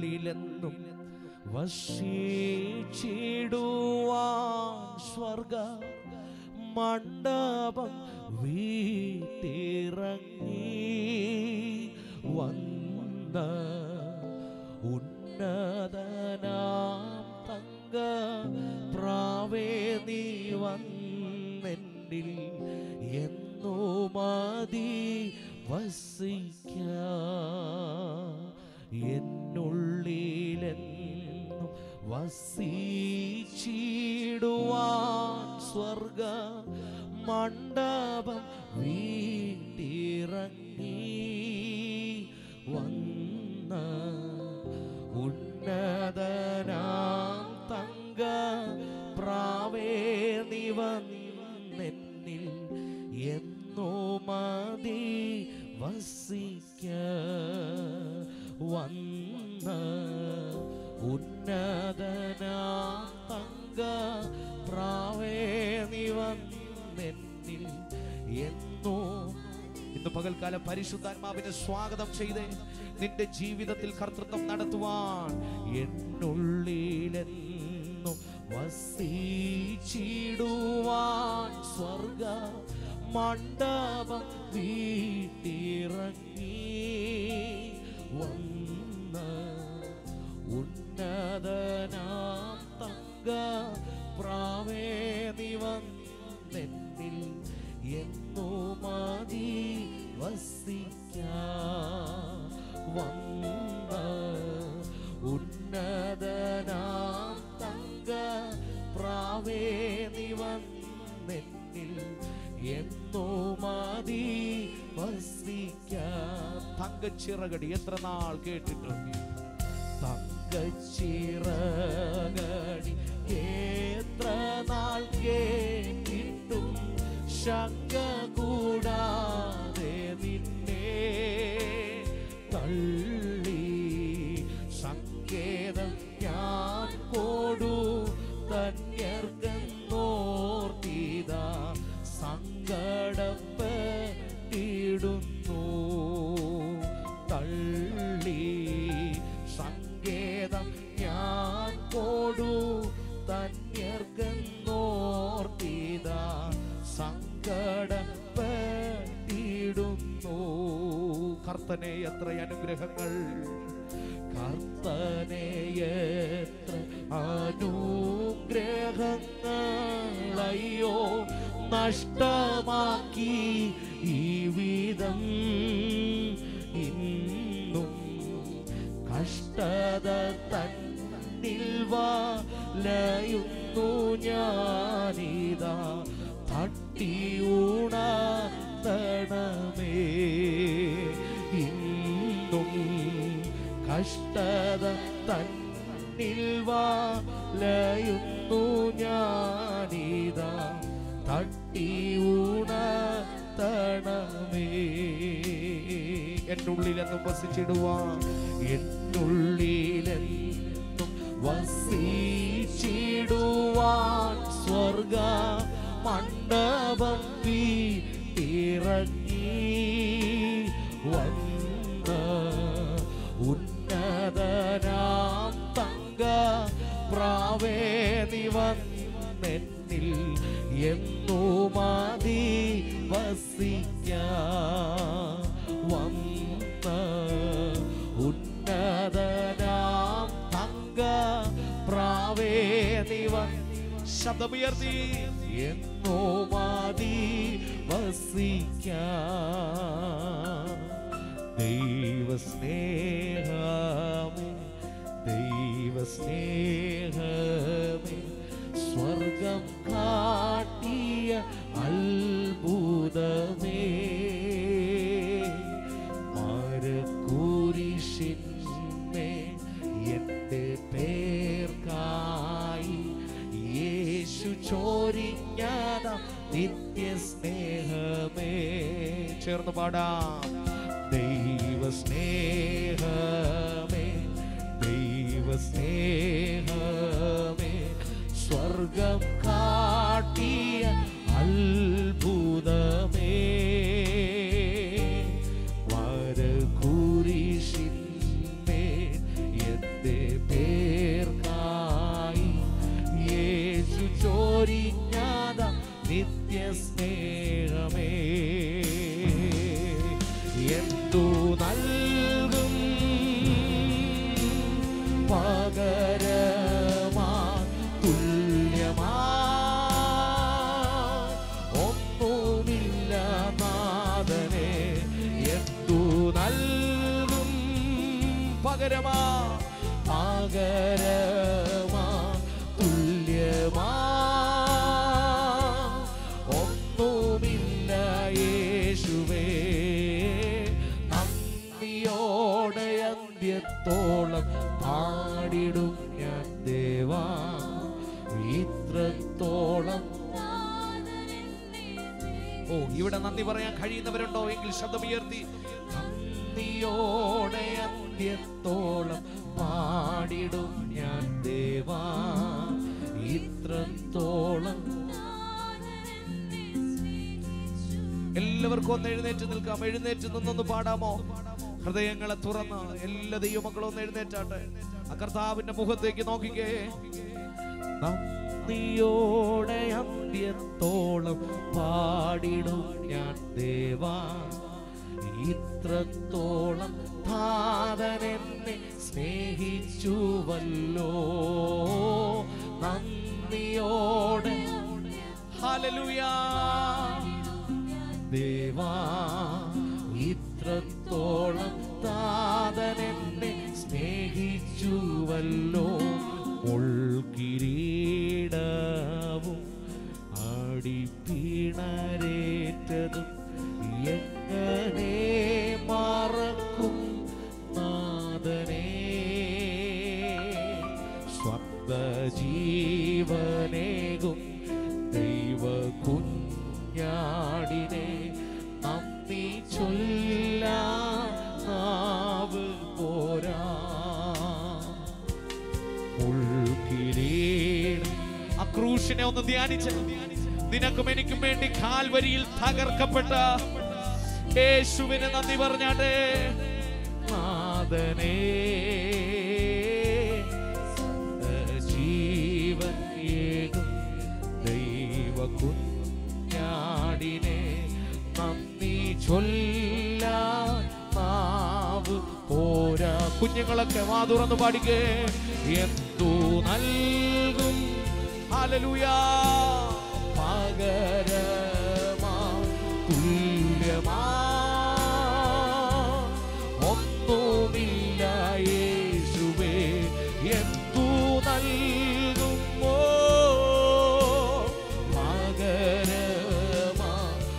എന്നുള്ളിലെന്നും വസിച്ചിടുവാൻ സ്വർഗ മണ്ഡപം വീട്ടിറങ്ങി വന്ന ഉന്നതനാം തങ്ക പ്രാവേ നീ വന്നെന്നിൽ എന്നു മതി വസിക്കാൻ എന്നുള്ളിലെന്നും വസിച്ചിടുവാൻ സ്വർഗ മണ്ഡപം വീട്ടിറങ്ങി വന്ന ഉന്നതനാം തങ്ക പ്രാവേ നീ വന്നെന്നിൽ എന്നു മതി വസിക്കാൻ വന്ന ഉന്നതനാം തങ്ക പ്രാവേ നീ വന്നെന്നിൽ എന്നു. ഇന്ന് പകൽക്കാലം പരിശുദ്ധാത്മാവിനെ സ്വാഗതം ചെയ്തേ. നിന്റെ ജീവിതത്തിൽ കർത്തൃത്വം നടത്തുവാൻ എന്നുള്ളിലെന്നും വസിച്ചിടുവാൻ സ്വർഗ മണ്ഡപം വീട്ടിറങ്ങി വന്ന ഉന്നതനാം തങ്ക പ്രാവേ നീ വന്നെന്നിൽ എന്നു മതി വസിക്കാൻ വന്ന ഉന്നതനാം തങ്ക പ്രാവേ നീ വന്നെന്നിൽ എന്നു മതി വസിക്കാൻ. തങ്കച്ചിറകടി എത്ര നാൾ കേട്ടിട്ടുണ്ട്? തങ്കച്ചിറകടി എത്ര നാൾ കേട്ടിട്ടും ശങ്ക കൂടാതെ നിന്നെ തള്ളി സങ്കേതം ഞാൻ കൊടു തന്യർക്കെന്നോർത്തിതാ സങ്കടപ്പെട്ടിടുന്നു. തള്ളി സങ്കേതം ഞാൻ കൊടു തന്യർക്കെന്നോർത്തിതാ സങ്കടപ്പെട്ടിടുന്നു. കർത്തനെ എത്ര അനുഗ്രഹങ്ങൾ, കർത്തനെ എത്ര അനുഗ്രഹങ്ങൾ അയ്യോ നഷ്ടമാക്കി ഈ വിധം ഇന്നും കഷ്ടത തന്നിൽ വലയുന്നു ഞാനിതാ തട്ടിയുണർത്തണമേ. ഇന്നും കഷ്ടത തന്നിൽ വലയുന്നു ഞാനിതാ തട്ടിയുണർത്തണമേ. എന്നുള്ളിലെന്നും വസിച്ചിടുവാൻ എന്നുള്ളിലെന്നും വസിച്ചിടുവാൻ സ്വർഗ മണ്ഡപം വീട്ടിറങ്ങി വന്ന ഉന്നതനാം തങ്ക പ്രാവേ നീ വന്നെന്നിൽ എന്നു മതി വസിക്കാൻ വന്ന ഉന്നതനാം തങ്ക പ്രാവേ നീ ശബ്ദമുയർത്തി എന്നു മതി വസിക്കാൻ. ദൈവസ്നേഹമേ ദൈവസ്നേഹമേ സ്വർഗം കാട്ടിയ അത്ഭുതമേ മരക്കുരിശിന്മേൽ എന്റെ പേർക്കായി യേശു ചോരിഞ്ഞത നിത്യസ്നേഹമേ. ചേർന്ന് പാടാം. ദൈവസ്നേഹമേ ദൈവസ്നേഹമേ സ്വർഗം കാട്ടിയ അത്ഭുതമേ മരക്കുരിശിന്മേൽ എന്റെ എന്തു നൽകും പകരമാ തുല്യമാ ഒന്നുമില്ല നാഥനെ എന്തു നൽകും പകരമാ പകരമാ തുല്യമാ ഒന്നുമില്ല യേശുവേ നന്ദിയോടെ അന്ത്യത്തോളം പാടിടും ഞാൻ ദേവാ ഇത്രത്തോളം. ഓ, ഇവിടെ നന്ദി പറയാൻ കഴിയുന്നവരുണ്ടോ എങ്കിൽ ശബ്ദമുയർത്തി നന്ദിയോടെ അന്ത്യത്തോളം പാടിടും ഞാൻ ദേവാ ഇത്രത്തോളം. എല്ലാവർക്കും ഒന്ന് എഴുന്നേറ്റ് നിൽക്കാം. എഴുന്നേറ്റ് നിന്നൊന്ന് പാടാമോ? ഹൃദയങ്ങളെ തുറന്ന് എല്ലാ ദൈവമക്കളും ഒന്ന് എഴുന്നേറ്റാട്ടെ. ആ കർത്താവിന്റെ മുഖത്തേക്ക് നോക്കിക്കേ. നന്ദിയോടെ അന്ത്യത്തോളം പാടിടും ഞാൻ ദേവാ ഇത്രത്തോളം താതനെന്നെ സ്നേഹിച്ചുവല്ലോ നന്ദിയോടെ. ഹല്ലേലൂയ ദേവാ ഇത്രത്തോളം താതനെന്നെ സ്നേഹിച്ചുവല്ലോ. ഉൾക്കിരീടവും അടിപ്പിണരേറ്റതും എങ്ങനെ മറക്കും നാഥനെ. സ്വന്തജീവനേകും ദൈവ കുഞ്ഞാടിനെ നന്ദി ചൊല്ലാൻ നാവ് പോരാ. ഉൾക്കിരീടം ആ ക്രൂശിനെ ഒന്ന് ധ്യാനിച്ച് നിനക്കും എനിക്കും വേണ്ടി കാൽവരിയിൽ തകർക്കപ്പെട്ട യേശുവിനെ നന്ദി പറഞ്ഞാട്ടെ. നാഥനേ ജീവൻ ഏകും ദൈവ കുഞ്ഞാടിനെ നന്ദി ചൊല്ലാൻ നാവ് പോരാ. കുഞ്ഞുങ്ങളൊക്കെ വാ തുറന്ന് പാടിക്കേ. എന്തു നൽകും ഹല്ലേലൂയ പകരമാ തുല്യമാ ഒന്നുമില്ല യേശുവേ എന്തു നൽകും പകരമാ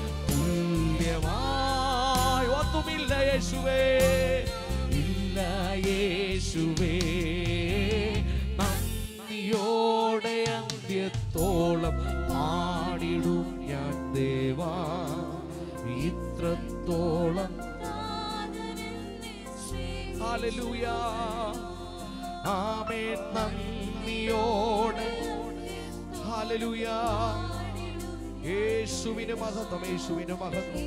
തുല്യമായി ഒന്നുമില്ല യേശുവേ ഇല്ല യേശുവേ. നന്ദിയോടെ അന്ത്യത്തോളം പാടിടും ഞാൻ ദേവാ ഇത്രത്തോളം. ഹല്ലേലൂയ ആമേൻ. നന്ദിയോടെ ഹല്ലേലൂയ യേശുവിന് മഹത്വം യേശുവിന് മഹത്വം.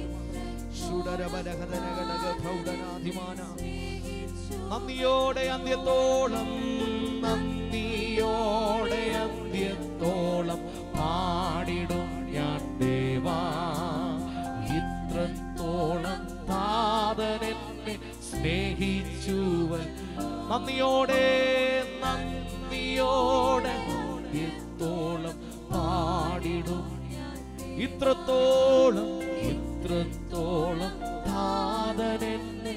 നന്ദിയോടെ അന്ത്യത്തോളം നന്ദിയോടെ അന്ത്യത്തോളം പാടിടും ഞാൻ ദേവാ ഇത്രത്തോളം താതനെന്നെ സ്നേഹിച്ചുവൻ. നന്ദിയോടെ നന്ദിയോടെ അന്ത്യത്തോളം പാടിടും ഇത്രത്തോളം ഇത്രത്തോളം താതനെന്നെ.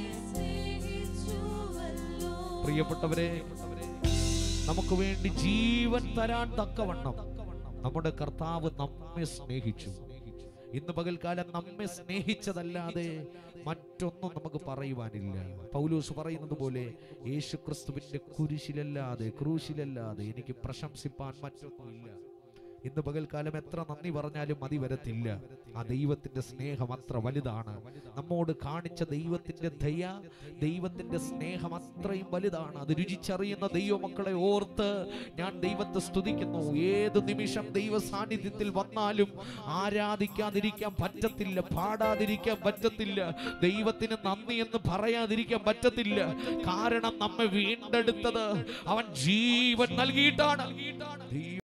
പ്രിയപ്പെട്ടവരെ, നമുക്ക് വേണ്ടി ജീവൻ തരാൻ തക്കവണ്ണം നമ്മുടെ കർത്താവ് നമ്മെ സ്നേഹിച്ചു. ഇന്ന് പകൽക്കാലം നമ്മെ സ്നേഹിച്ചതല്ലാതെ മറ്റൊന്നും നമുക്ക് പറയുവാനില്ല. പൗലോസ് പറയുന്നത് പോലെ യേശുക്രിസ്തുവിന്റെ ക്രൂശിലല്ലാതെ എനിക്ക് പ്രശംസിപ്പാൻ മറ്റൊന്നുമില്ല. ഇന്ന് പകൽക്കാലം എത്ര നന്ദി പറഞ്ഞാലും മതി വരത്തില്ല. ആ ദൈവത്തിന്റെ സ്നേഹം അത്ര വലുതാണ്. നമ്മോട് കാണിച്ച ദൈവത്തിന്റെ ദയ, ദൈവത്തിന്റെ സ്നേഹം അത്രയും വലുതാണ്. അത് രുചിച്ചറിയുന്ന ദൈവമക്കളെ ഓർത്ത് ഞാൻ ദൈവത്തെ സ്തുതിക്കുന്നു. ഏത് നിമിഷം ദൈവ സാന്നിധ്യത്തിൽ വന്നാലും ആരാധിക്കാതിരിക്കാൻ പറ്റത്തില്ല, പാടാതിരിക്കാൻ പറ്റത്തില്ല, ദൈവത്തിന് നന്ദി എന്ന് പറയാതിരിക്കാൻ പറ്റത്തില്ല. കാരണം നമ്മെ വീണ്ടെടുത്തത് അവൻ ജീവൻ നൽകിയിട്ടാണ്.